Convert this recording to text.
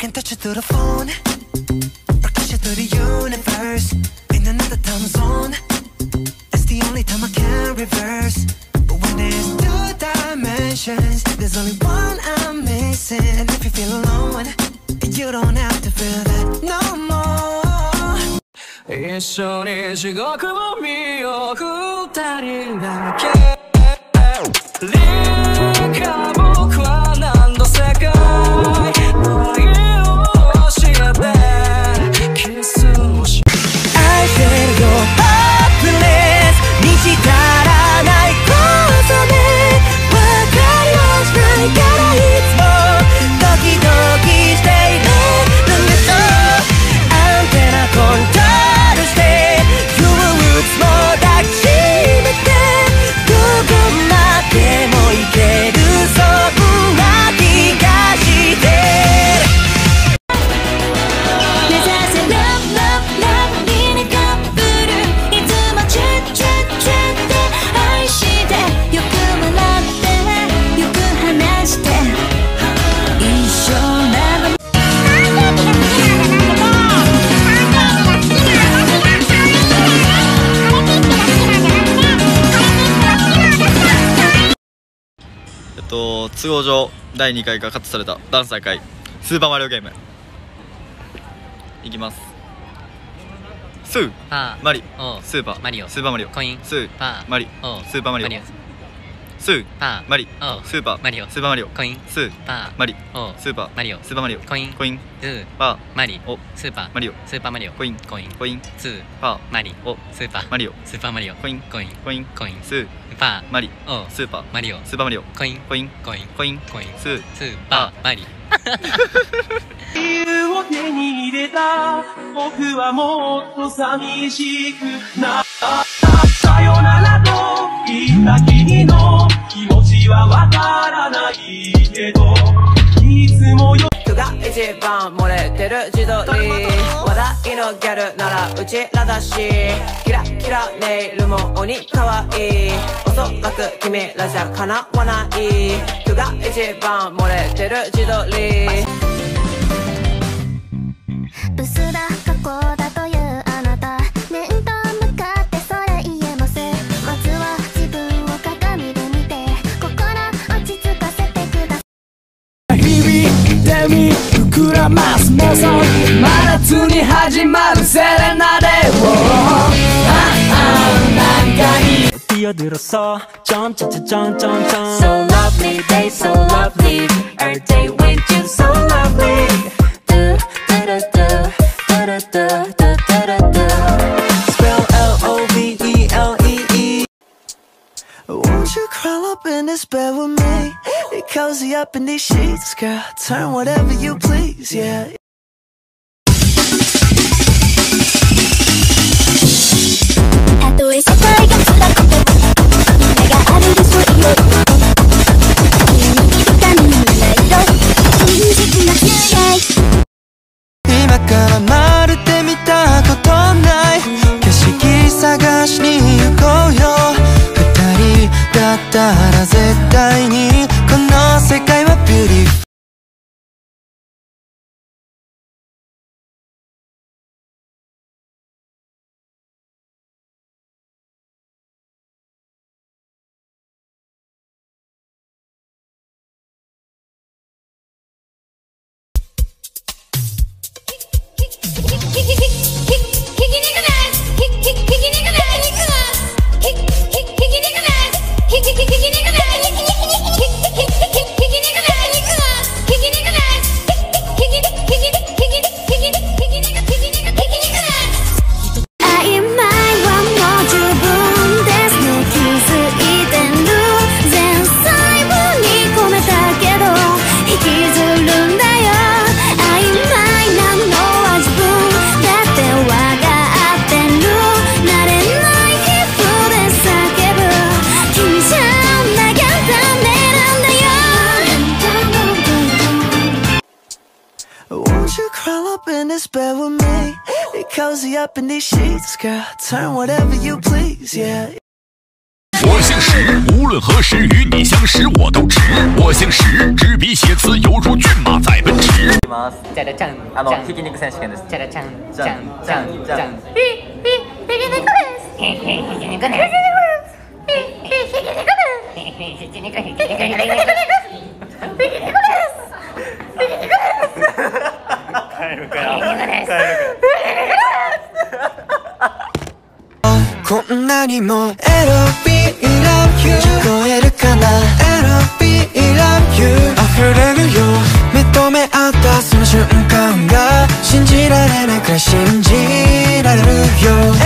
can touch you through the phone or kiss you through the universe. In another time zone, it's the only time I can reverse. But when there's two dimensions, there's only one I'm missing. And if you feel alone, you don't have to feel that no more. 一緒に地獄を見よう二人だけ理解僕は何度世界の愛を教えてキスをし愛せるよハッピネス満ち足らないことで分かりはしないからいつもドキドキしているんでしょうアンテナコントロールして憂鬱も抱きしめてどこまでも行けるそんな気がして目指せラブラブラブリにカップルいつもチェッチェッチェって愛してよく笑ってよく話して一生ラブ都合上第2回がカットされたダンス大会スーパーマリオゲームいきます。スーパーマリオスーパーマリオスーパーマリオコインスーパーマリオスーパーマリオスーパーマリオスーパーマリオスーパーマリオコインスーパーマリオスーパーマリオスーパーマリオコインコインスーパーマリオスーパーマリオスーパーマリオコインコインコインスーパーマリオスーパーマリオスーパーマリオコインコインコインコインスーパーマリオスーパーマリオスーパーマリオコインコインコインコインコインスーパーマリ理由を手に入れた僕はもっと寂しくなったさよならと言った君の気持ちはわからないけどいつもよ人が一番漏れてる自撮り話題のギャルならうちらだしキラキラネイルも鬼かわいいおそらく君らじゃかなわない人が一番漏れてる自撮りブスだ過去だというあなた面と向かってそれ言えませんまずは自分を鏡で見て心落ち着かせてください日々で見膨らます妄想真夏に始まるセレナデをなんかいい뛰어들었어 점 차차 점 점 점 So lovely day so lovely Every day with you so lovely do do do do do do do do Spell L-O-V-E-L-E-E Won't you crawl up in this bed with me Cozy up in these sheets girl Turn whatever you please yeah たとえ世界が辛くても夢があるでしょいよ君に深みのない色真実な出会い今からまるで見たことない景色探しに行こうよ二人だったら絶対にこの世界はビューティフルCozy up in these sheets, girl. Turn whatever you please, yeah. 我姓石，无论何时与你相识我都值。我姓石，执笔写词犹如骏马在奔驰。 じゃらちゃん、ひき肉選手権です。じゃらちゃん、じゃん、じゃん、じゃん。ひき肉です。ひき肉です。 こんなにも LOVE love you 聞こえるかな LOVE love you 溢れるよ目と目合ったその瞬間が信じられないくらい信じられるよ